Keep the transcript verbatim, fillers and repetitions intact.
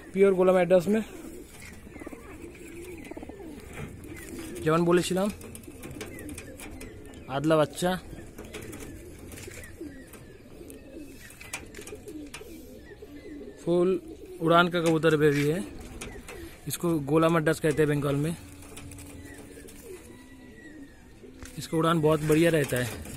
Pure গোলাম address में যেমন বলেছিলাম আদলা বাচ্চা फुल उड़ान का कबूतर बेबी है। इसको गोला मड्डस कहते हैं बंगाल में। इसका उड़ान बहुत बढ़िया रहता है।